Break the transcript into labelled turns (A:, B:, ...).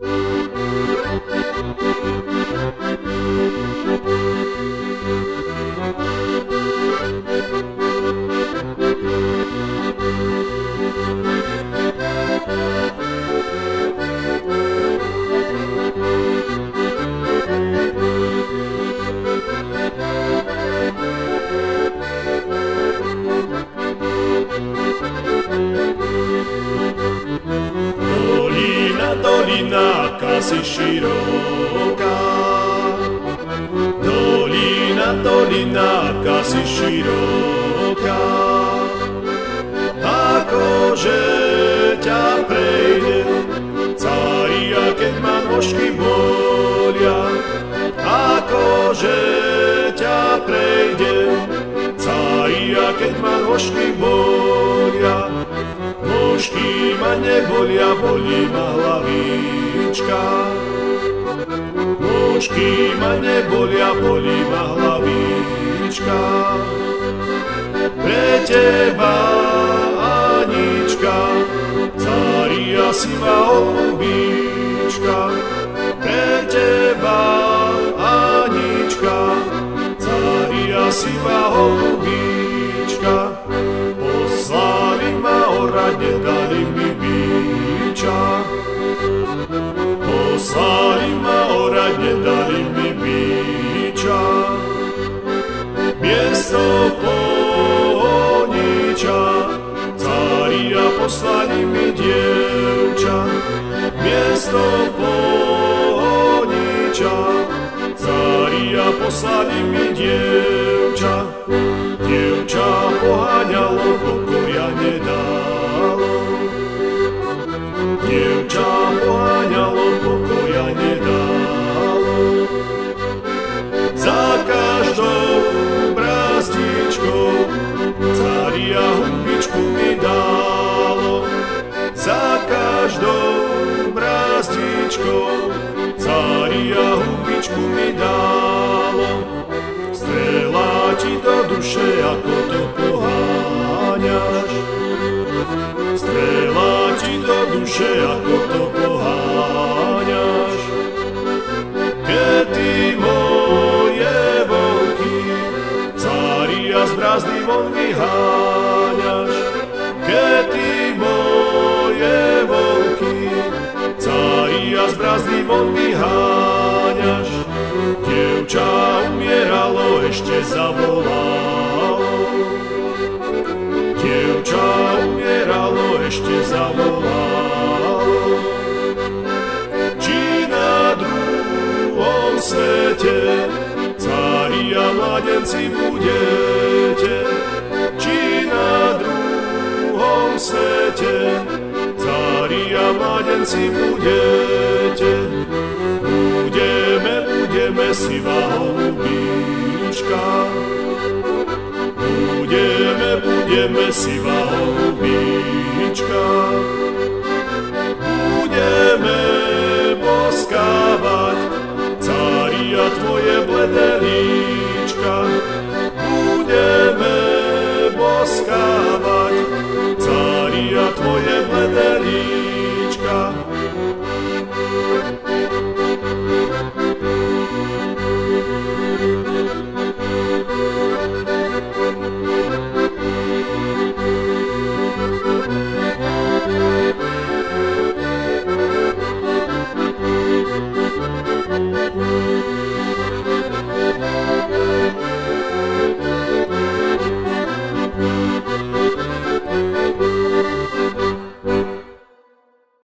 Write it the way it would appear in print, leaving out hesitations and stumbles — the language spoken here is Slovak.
A: Dolina, aká si široká. Dolina, aká si široká. Akože ťa prejde cária, keď ma nožky bolia. Akože ťa prejde cária, keď ma nožky bolia. Nožky ma nebolia, bolí ma hlavička. Nožky ma nebolia, bolí ma hlavička. Pre teba, Anička, cária si ma holubíčka. Pre teba, Anička, cária si ma holubíčka. Poslali ma orať, nedali mi biča. Poslali ma orať, nedali mi biča. Miesto pohoniča, cária poslali mi dievča. Miesto pohoniča, cária poslali mi dievča. Dievča poháňalo, pokoja nedalo. Dievča poháňalo, pokoja nedalo. Za každou brázdičkou cária hubičku mi dalo. Za každou brázdičkou cária hubičku mi dalo. Strela ti do duše, ako to poháňaš. Strela ti do duše, ako to poháňaš. Keď ty moje volky cária z brázdy von vyháňaš. Keď ty moje volky cária z brázdy von vyháňaš. Dievča umieralo, ešte zavolalo. Dievča umieralo, ešte zavolalo. Či na druhom svete cária mladenci budete. Či na druhom svete cária mladenci budete. Budeme sivá holubíčka. Budeme sivá holubíčka.